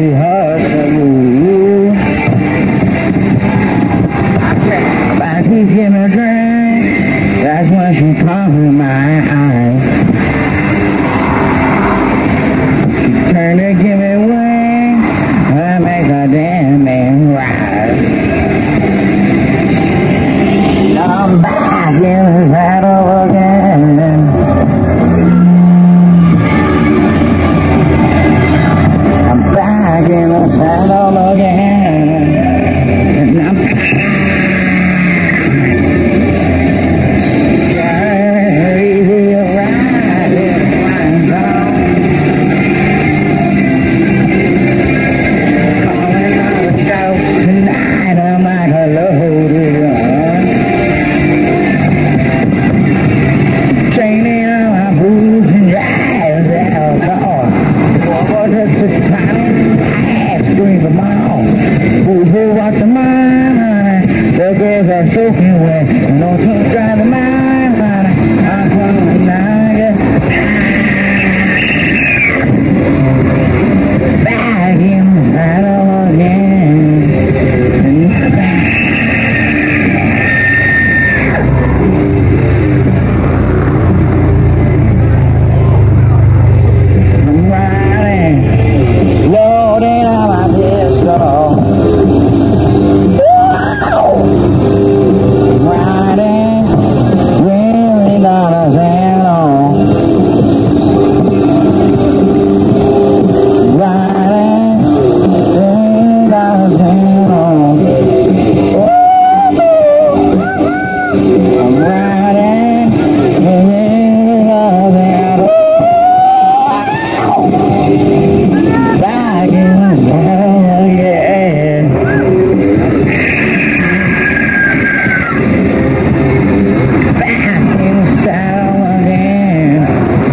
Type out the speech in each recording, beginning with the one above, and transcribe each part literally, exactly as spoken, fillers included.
too hard to move. If I keep getting a drink, that's when she conquers my eyes. She turn to give me wings, I make a damn man rise. I'm back in the saddle again. I'm back in the saddle again. And I'm crazy riding my song. Calling all the shows tonight, I'm like a loaded gun. Chaining on my boots and drives out the car. What is the time? I scream for mom. Who who watch the mine, honey? The girls are soaking wet. And don't you drive the mine, honey? I'm coming now, yeah. Back in the saddle again. And back. Loading up my pistol. Riding, really got a saddle. Riding, really got a saddle. I'm riding, really got a saddle. Back in the saddle again. Back in the saddle again.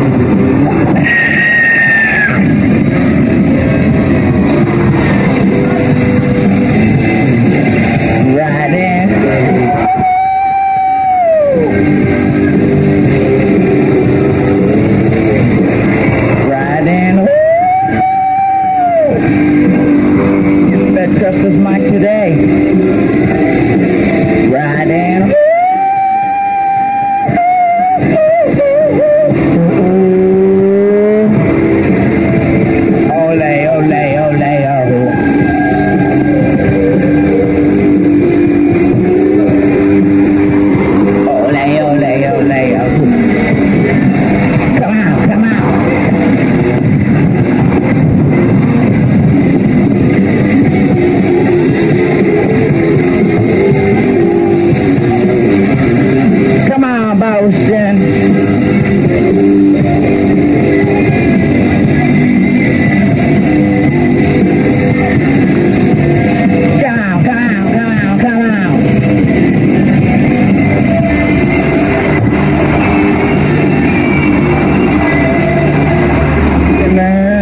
Riding. Riding. That trust is Mike today. Riding. Ole, ole, ole, oh. Ole, ole, ole, oh. Come out, come out. Come on, Boston. Come on, come on, come on, come on. Come on.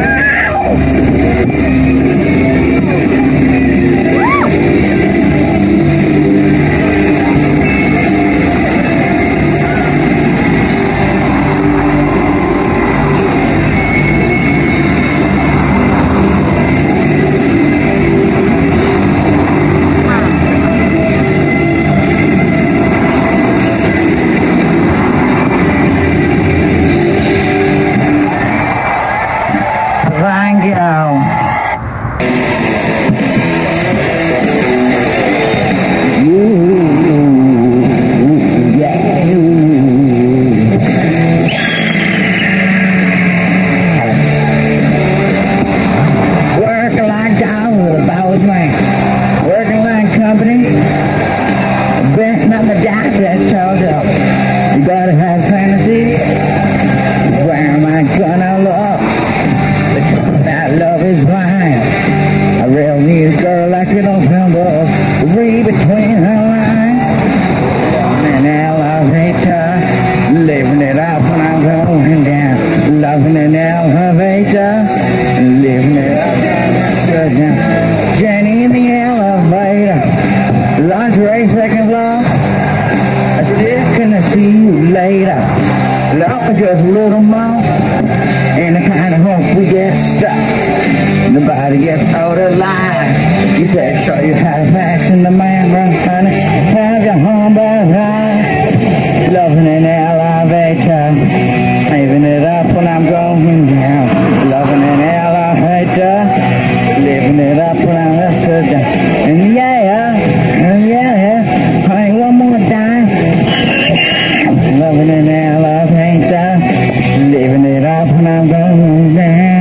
Thank you. Working like dogs with a bowels man. Working like company. Betting on the dice that told up. You gotta have fantasy. Where am I gonna look? That love is blind. I really need a girl like you don't remember. Read between her lines. An elevator, living it up when I'm going down. Loving an elevator, living it up when I'm down. Jenny in the elevator, lingerie second floor. I still gonna see you later. Love is just a little more. And the kind of hope we get stuck. The Somebody gets out of line. You said, show you how to pass in the man, honey. Have your home back high. Loving an elevator. Living it up when I'm going down. Loving an elevator. Living it up when I'm listening down. And yeah, and yeah, honey, one more time. Loving an elevator. Living it up when I'm going down.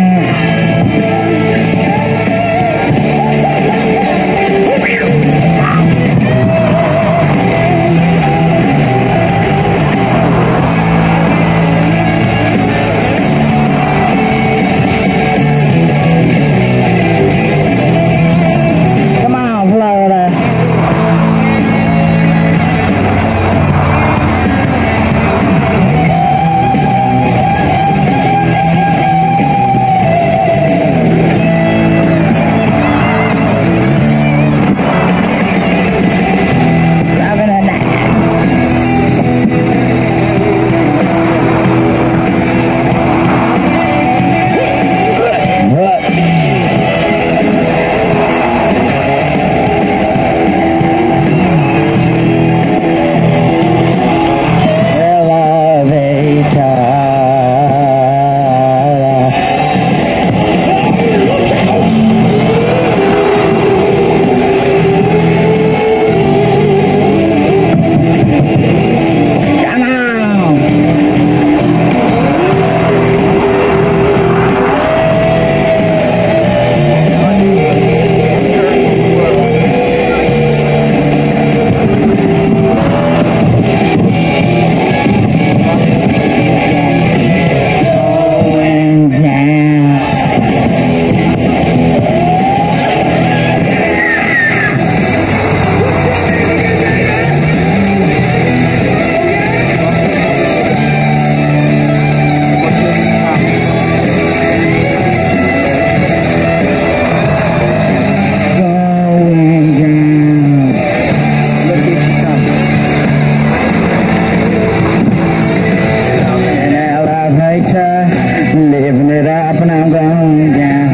Living it up and I'm going down.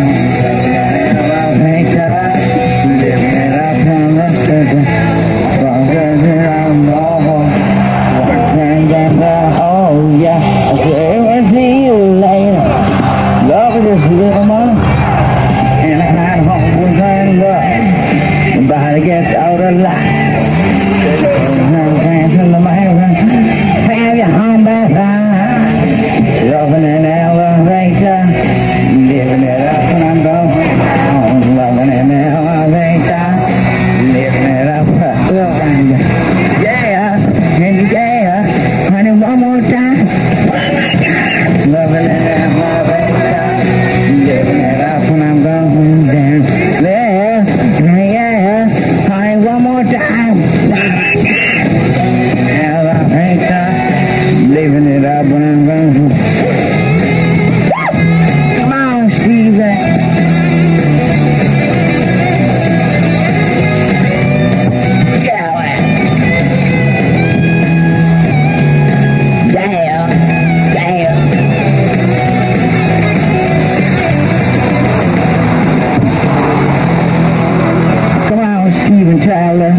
Elevator, living it up and I'm sitting. Walking around the hall, walking down the hall, yeah. I say, we'll see you later. Love this little man, and I got home with her love. Somebody gets out of line. Dancing the man, have your home back high. Loving an elevator, living it up when I'm going down. Loving an elevator, living it up. Yeah, and yeah, honey, one more time. Loving an elevator, living it up when I'm going down. Yeah, yeah, honey, one more time. Elevator, living it up when I'm going down. Tyler.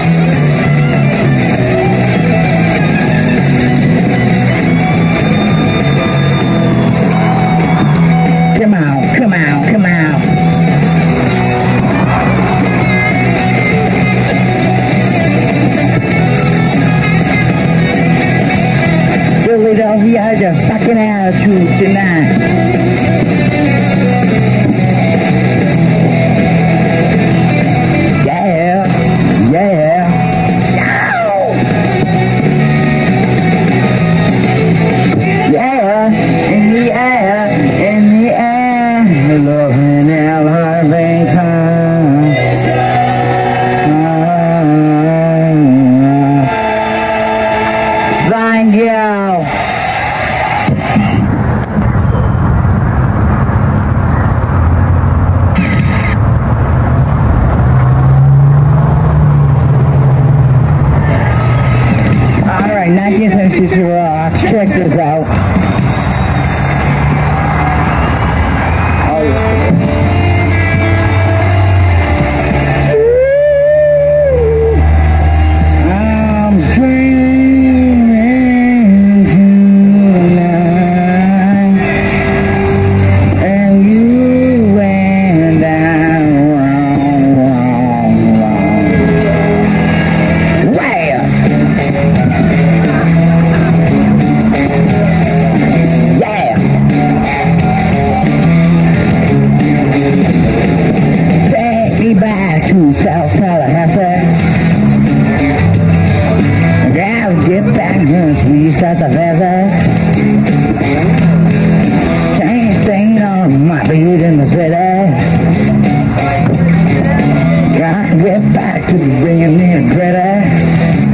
Come on, come on, come on. Philadelphia has a fucking attitude tonight. Loving elevator. Thank you. Alright, nineteen seventy-two Rock. Check this out. Oh, yeah. to South Tallahassee. Gotta get back to sweet South Tallahassee. Can't stay on my feet in the city. Gotta get back to the bringing in gritty.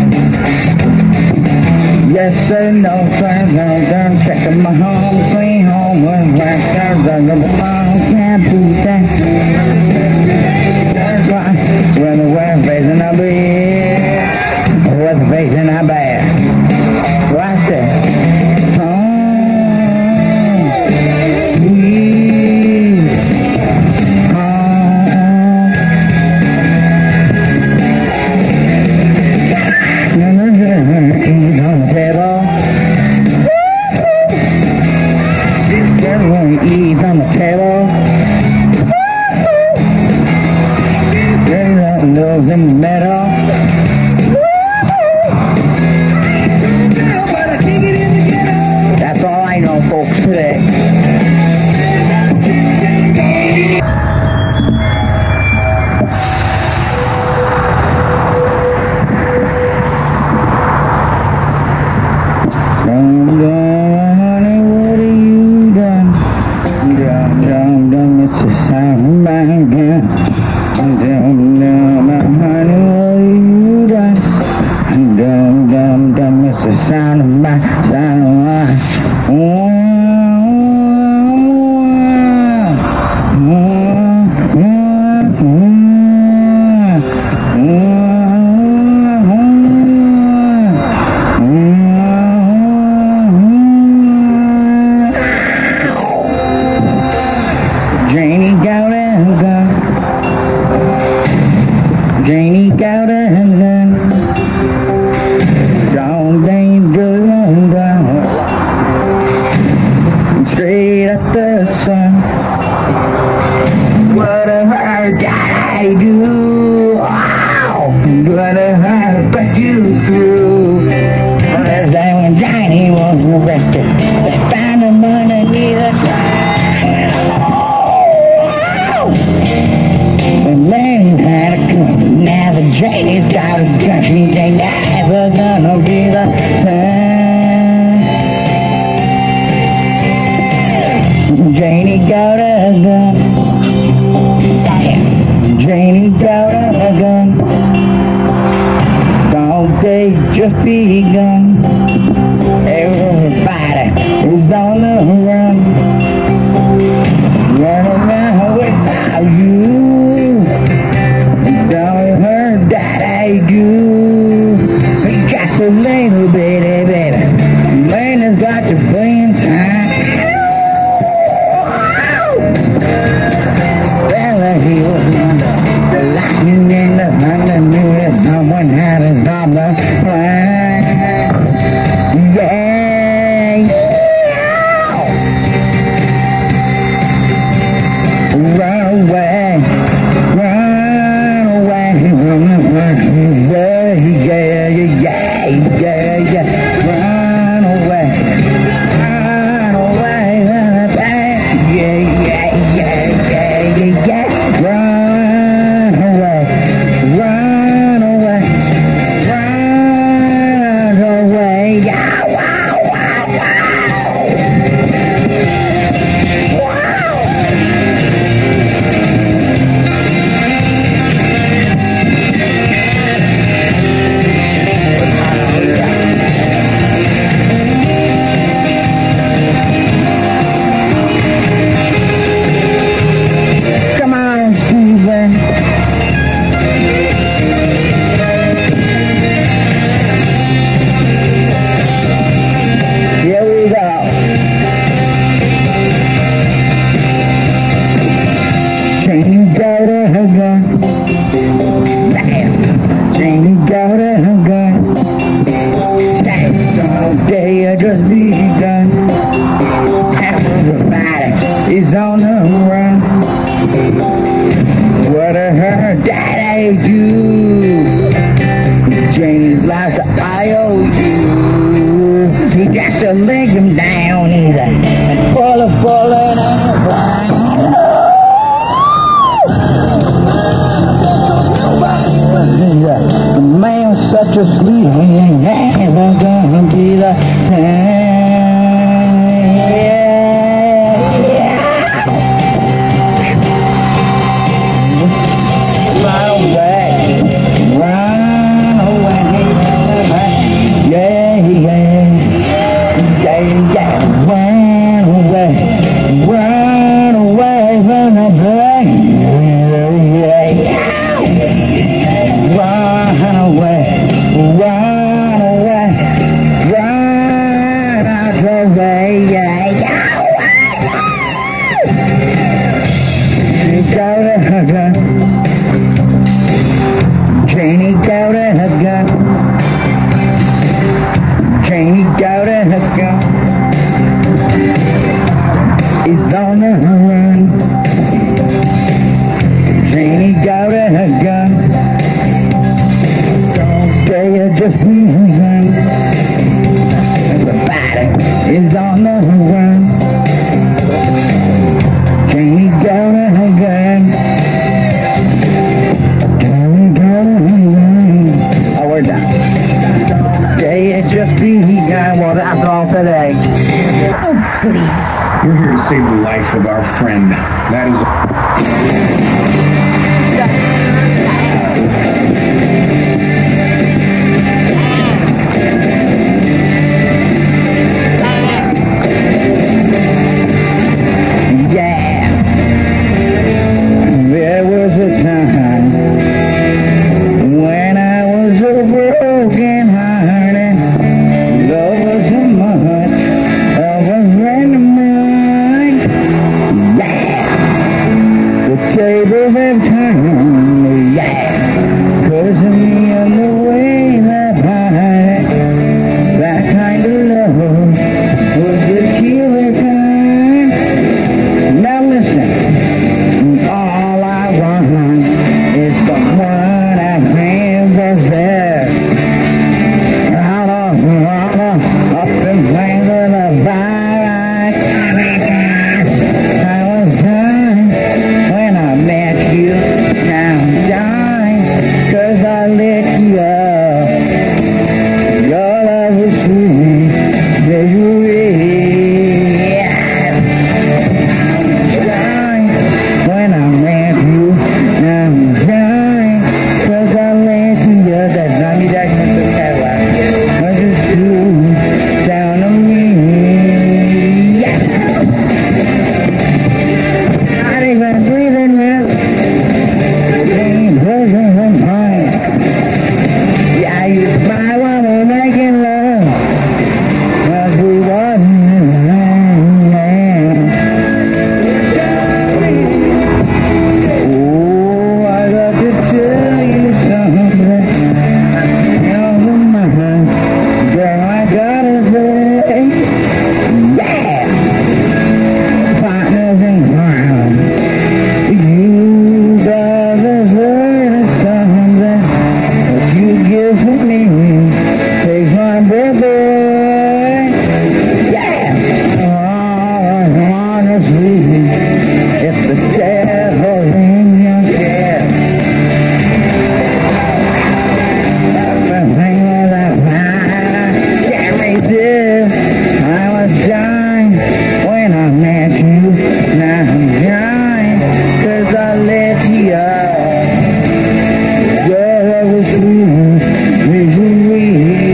Yes sir, no sir, no done. Checking my home, sweet home, one black stars under the long shampoo tanks. When the weather facing I be, the weather facing I bad. So I said, home, sweet home. Ease on the table. She's getting ease on the table. Those in the middle. That's all I know, folks, today. Dum dum, honey, what have you done? Dum dum dum, it's a sound bang again. Dum dum, honey, what have you done? Dum dum dum, it's the sound of my, sound of my. Oh, Janie got a gun. Janie got a gun. Don't danger gun. Straight at the sun. Whatever did I do? Wow. Whatever put you through. That's that when Johnny was arrested. They found him underneath the side. The man had a gun, now the Janie's got a gun. She ain't never gonna be the same. Janie got a gun. Damn. Janie got a gun. Dog days just begun. Everybody is on the run. Run around without you. Don't hurt that I do. We got a little bitty baby. Man has got to be in time. Well, he was under the lightning in the thunder. Knew that someone had his number. Yeah. Run away, run away, run away, yeah, yeah, yeah, yeah, run away, run away, run away, yeah, yeah, yeah, yeah, yeah, yeah, run away, run away, run away, yeah, wow, wow, wow, wow. Come on, Steven. Here we go. Janie got a gun. Damn. Janie got a gun. Damn. All day I just begun. Everybody is on the run. What a hurt that I do. It's Janie's life that I owe you. She got to lay him down either. Pull a bullet on the blind. She said, man was such a sweet, he ain't never gonna be the same. Yeah. Run away, run away, yeah, yeah, yeah, yeah, run away, run away from the pain, yeah, yeah. Run away, run away, run away, yeah, yeah. You go to her gun, Janie go to her gun, Janie go to her gun. It's on the run, Janie go to her gun. Say it just be run. Everybody is on the run. Can you go to her gun? Can you go to her gun? Oh, we're done. Say it just be run. Well, that's all today. Oh, please. We're here to save the life of our friend. That is... Tables have turned, yeah, 'cause of me and the way that I, that kind of love was the killer kind. Now listen, all I want is someone I have was there. Out of, out of, up and playing with a virus. I was dying when I met you. Now I'm dying 'cause I lit you up. Your love was sweet, misery. I was dying when I met you. Now I'm dying 'cause I lit you up. That's not me, that's Mister Cadillac. But it's true down on me. Yeah. Not even breathing well. Yeah, you smile while we're making love, 'cause we wasn't around. Oh, I got to tell you something. You're the man, girl, I gotta say, yeah. Partners in crime, you got deserve something that you give to me. Takes my breath away. Yeah. Oh, honestly, it's the devil in your chest. Everything was a fire. Can't resist. I was dying when I met you. Now I'm dying 'cause I let you up. Your love was sweet, misery.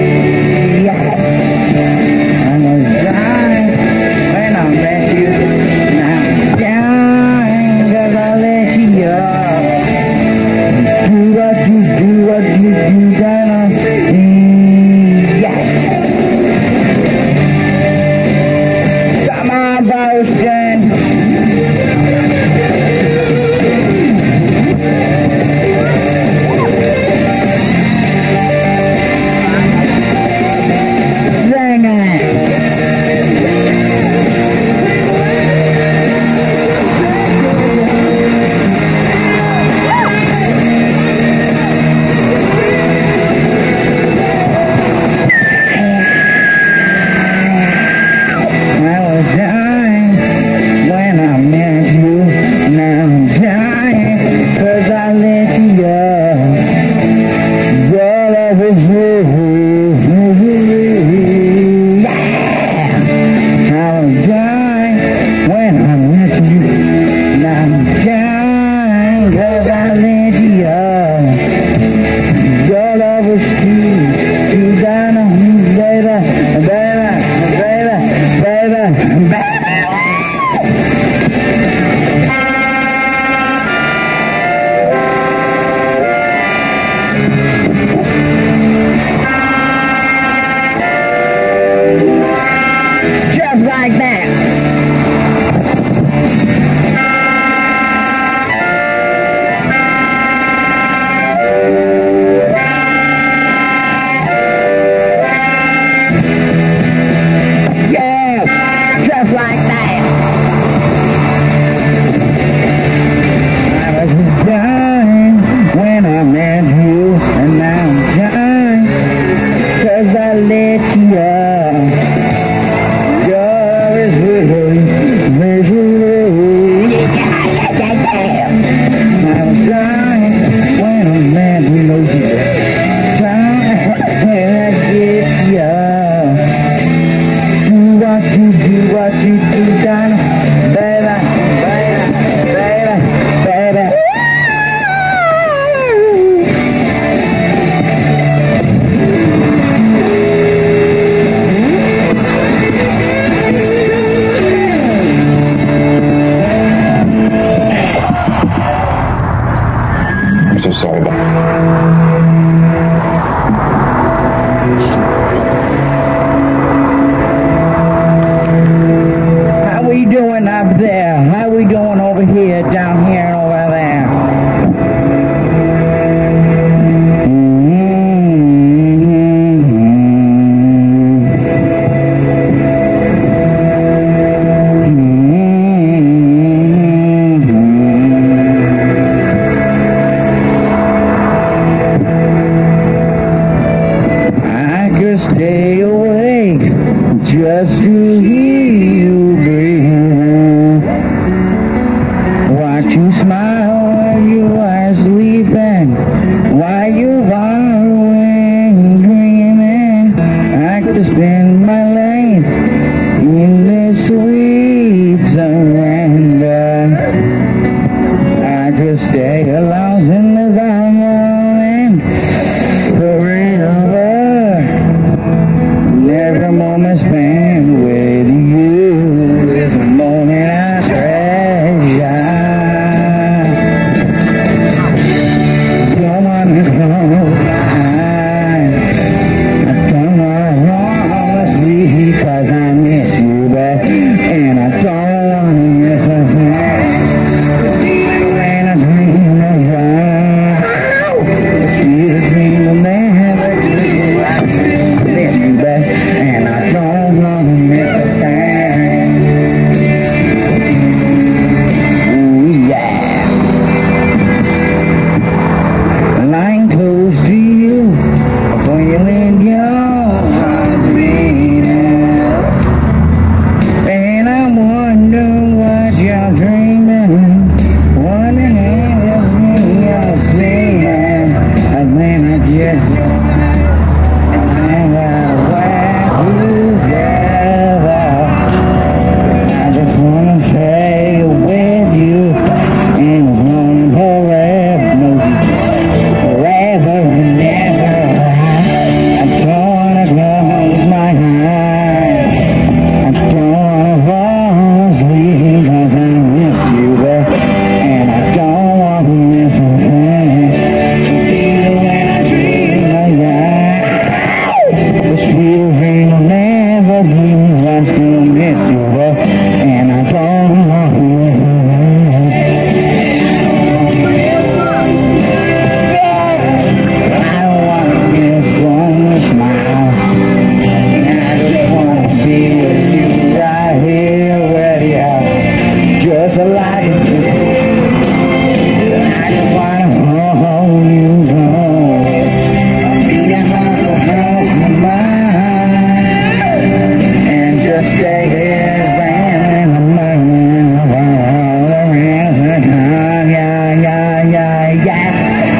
I was dying when I met you. Now I'm dying 'cause I let you up. Do what you do, what you do, gonna be. Yeah. Come on, Boston. Sing it. all about. How we doing up there? How we doing over here, down here, and over there? Stay awake just to hear you breathe. Watch you smile while you are sleeping, while you are awake dreaming. I could spend my life in this sweet surrender. I could stay alone in the morning forever. Every moment spent with you is a moment I treasure. Don't wanna close my eyes, I don't wanna sleep, cause I miss you back, and I don't wanna miss a thing. Cause even when I dream of you, the sweetest dream will never do. I still miss you back, and I don't wanna miss a thing. Ooh, yeah. Lying close to you, before you leave your heart beating, and I'm wondering what you're dreaming, wondering if it's me you're seeing, and when I kiss you, I just wanna stay with you in this moment forever, no, forever and ever. I don't wanna close my eyes, I don't wanna fall asleep, cause I miss you back, and I don't wanna miss a thing. See you when I dream of you, the sweet dream will never be. I still miss you back, and I don't want to miss you. I don't want to miss one smile. I just want to be with you right here, ready out, just like this. I just want to hold you close. I feel your heart so close to mine. Just stay here, in the morning of all the rest of the time. Yeah, yeah, yeah, yeah.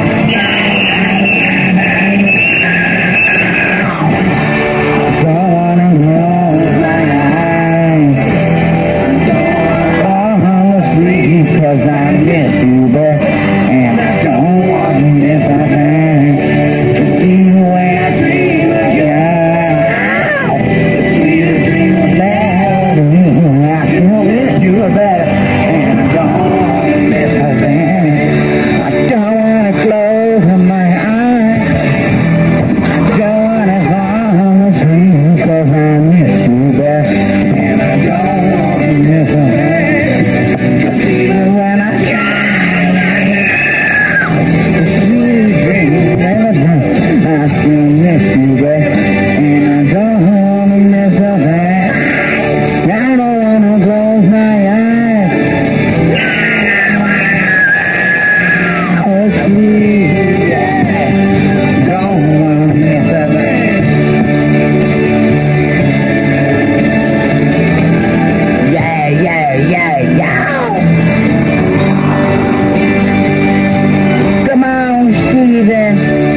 Don't wanna close my eyes, don't wanna sleep, cause I miss you back, and I don't wanna miss a thing. To see you when I dream again, the sweetest dream of never do. I still miss you better, and I don't wanna miss a thing. I don't wanna close my eyes, I don't wanna fall asleep, cause I miss you back, and I don't wanna miss a thing. Cause even when I try, the sweetest dream never done, I still miss you back, and I don't wanna miss a thing. I don't wanna close my eyes, oh sweet, yeah. Don't wanna miss a thing. Yeah, yeah, yeah, yeah. Come on, Steven.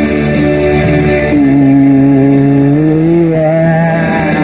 Ooh, yeah.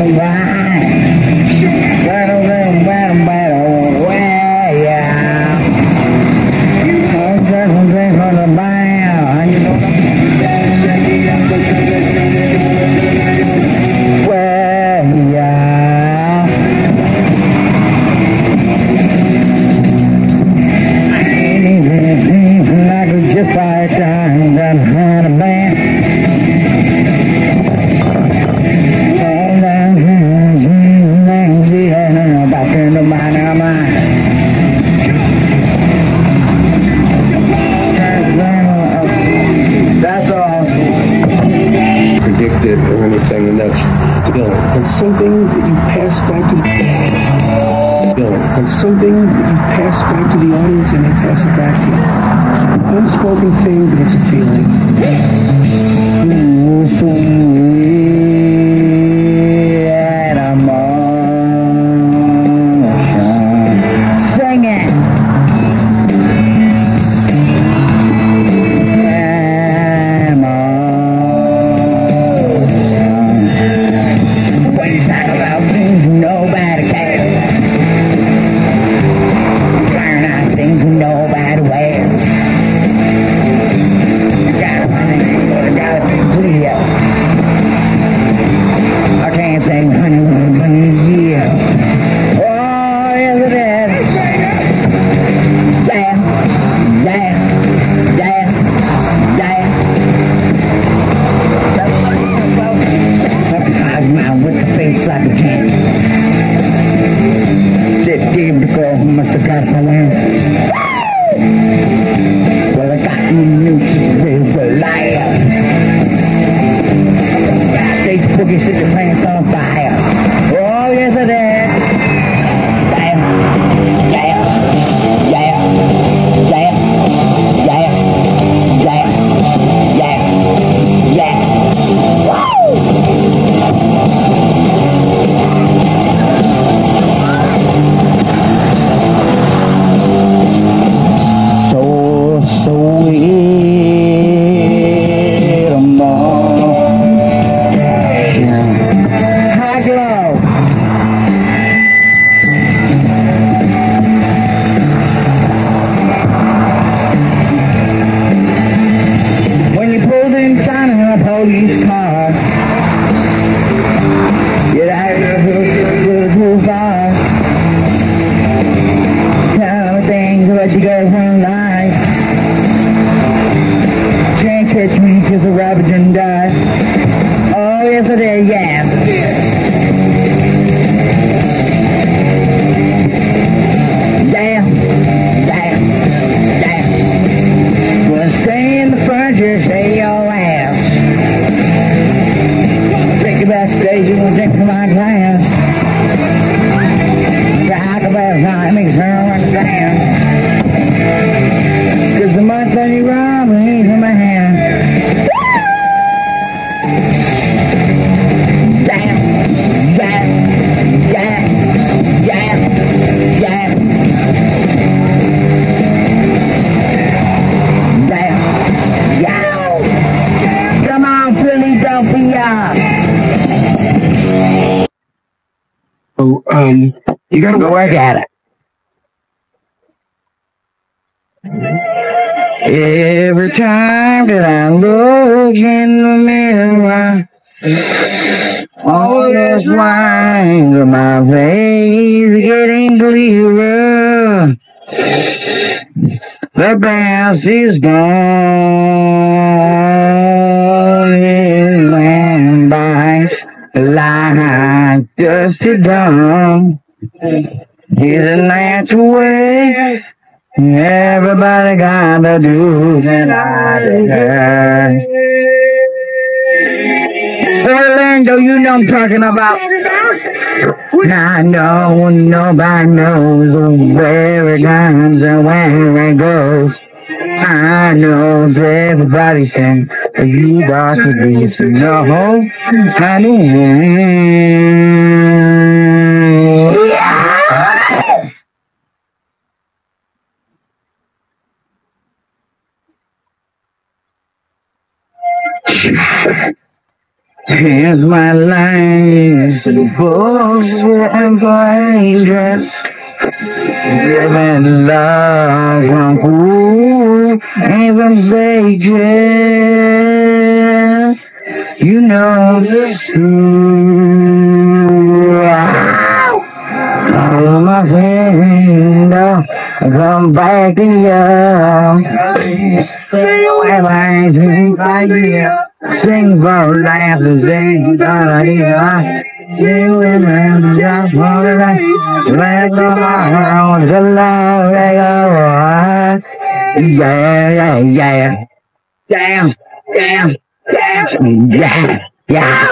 the wine. Battle, battle, battle, battle, way, yeah. I'm drinking, drink from the bar. You know the way, yeah. I ain't even like a just like time that had a band. That's all. Predicted or anything, and that's Dylan. And something that you pass back to the Dylan. And something that you pass back to the audience, and they pass it back to you. Unspoken thing, but it's a feeling. Sing it. When you talk about things nobody cares, learn out things nobody wears. You gotta think, you gotta be clear. I can't think honey when it's year. Oh, yes it is. Yeah, yeah, yeah, yeah. That's what it is, folks. Sometimes man with the face like a king. Said Dave the girl who must have got my win. Well, I got you new cheese with the liar. Backstage boogie, set your pants on fire. Oh, yes it is. Yeah, yeah, yeah, yeah, yeah, yeah, yeah, yeah. Woo! So sweet, amor. High glow. When you pulled in China in a police car, you'd have to hook just a little too far. Tell me things about your girlfriend life. Can't catch me cause a rabbit didn't die. Oh yes it is, yes it is. Damn, damn, damn. Well, stay in the front, just stay your ass. Take you backstage and we'll drink from my glass. Rock about time, make sure I understand. Cause the month that you rob ain't in my hand. Damn, damn, damn, damn, damn. Damn, yo. Come on, Philadelphia. Oh, um, you gotta Go work at it. Every time that I look in the mirror, all those lines on my face are getting clearer. The past is gone, it went by like just a dawn. It's a natural way. Everybody gotta do tonight. Orlando, you know I'm talking about. I know nobody knows where it comes and where it goes. I know everybody saying you got to be so no. I know. Here's my life, bullshit and dangerous. Living love from cool, even sages. You know it's true. Oh, my friend, come back to you. When I sing by you, sing for life, sing for you. Sing with me, just for the life. Let go around the love they go on. Yeah, yeah, yeah. Damn, damn, damn. Yeah, yeah.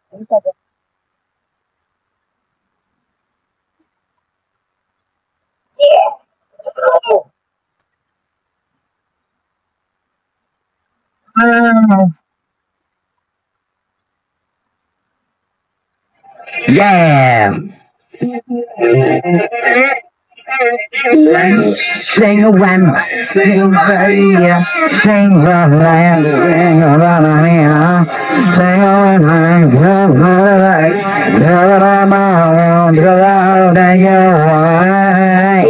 Oh. Yeah. Sing a wham, sing a yeah, sing the land, sing a banana, sing a wham, just for the light, tell it I'm around the love that you want.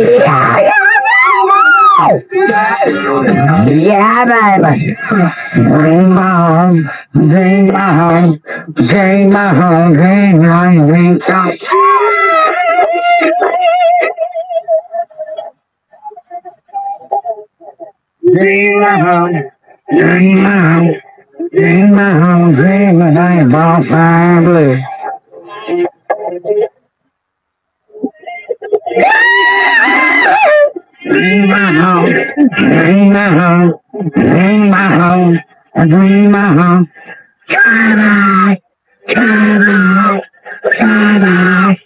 Yeah, baby. Bring my home, bring my home, bring my home, bring my home, bring my home. Bring my home, bring my home, bring my home, bring my home, ball fire blue. Bring my home, bring my home, bring my home, bring my home. Try try try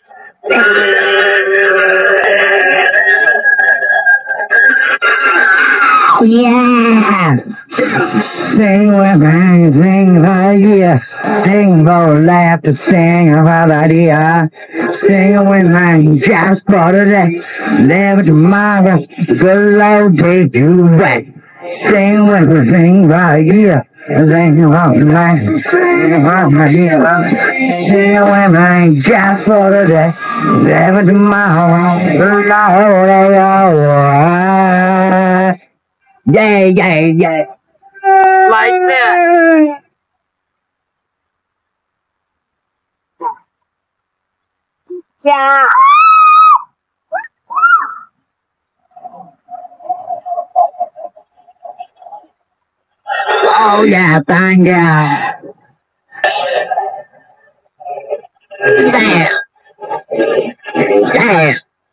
yeah. Sing with me, sing for you. Sing for laughter, sing for the idea. Sing with me, just for the day. Live tomorrow, good Lord take you back. Sing with me, sing for you. Sing for the life, sing for the idea. Sing with me, just for the day. Live tomorrow, good Lord take you back. Yeah, yeah, yeah. Like that. Yeah. Oh yeah, thank you. Damn. Damn.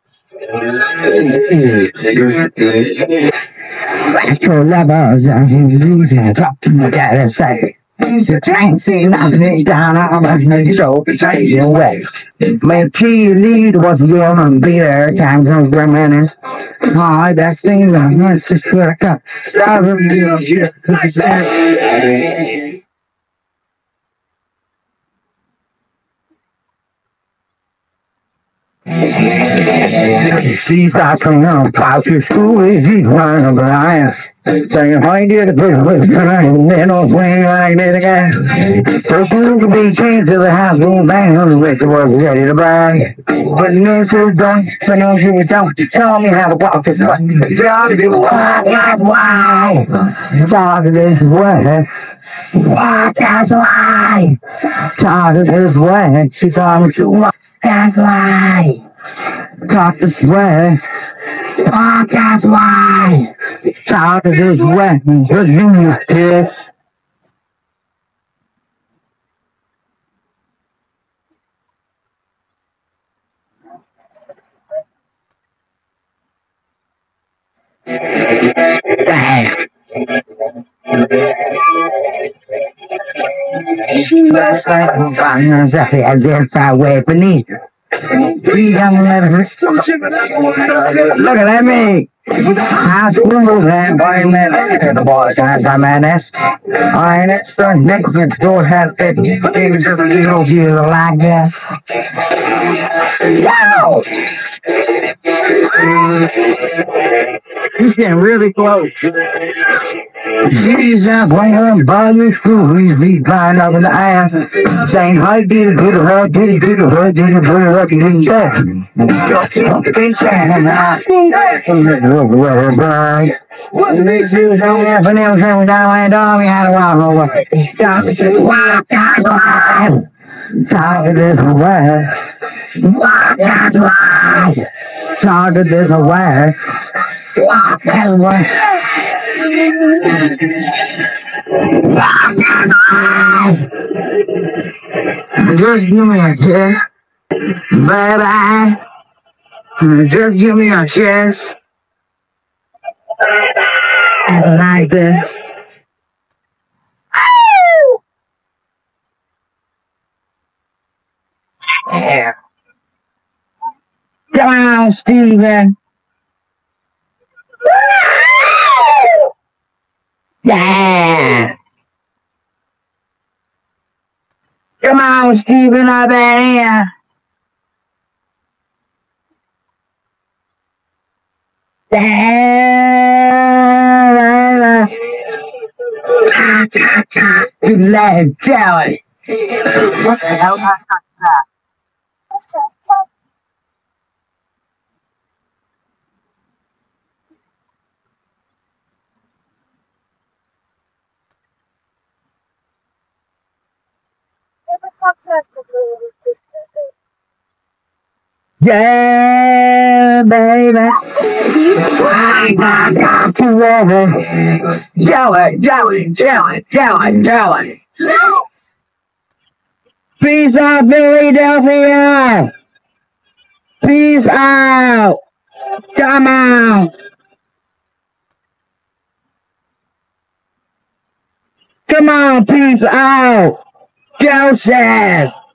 Retro lovers, I can lose and talk to my dad and say, it's a train scene, I'm laying down, I'm a nigga show, it's taking away. My cheerleader was a woman, be there, times of reminisce. Oh, that scene, I'm not so sure I got stars of you, just like that. Seaside coming on, plow through school, he's running a blind. Saying, how you did it, but what's going on? And then I'll swing like that again. So cool to be changed to the house, boom, bang, on the rest of the world ready to burn. But no food done, so no shoes don't. Tell me how to walk this way. Tell me to walk that way. Talk this way. Walk that way. Talk this way. She told me to walk that way. Talk this way. Walk that way. Talk this way. Just give me a kiss. Damn. Last night, I'm finding exactly as if I way beneath. Three young letters. Look at me. I swindled that boy, man. The boy shines on my nest. I ain't extra next to the door has been. It was just a little deal like that. Yo! He's getting really close. Jesus, when I'm by your food, we blind up in the ass. Saying, hi, did it, did it, right, did it, did it, right, did it, did it, right, did it, did it, what makes you so happy? Never say we don't want to we had a walk over. Talk to this wild, talk to this wild, talk to this wild, walk that way. Just give me a kiss, baby. Just give me a kiss. Like this. Yeah. Come on, Steven. Yeah. Come on, Steven, up in here. Yeah. Ta ta ta. You let jelly. What the hell? Ta ta ta. Yeah, baby. I got to love it. Do it, do it, do it, do it, do it. Peace out, Philadelphia. Peace out. Come on. Come on, peace out. Joseph.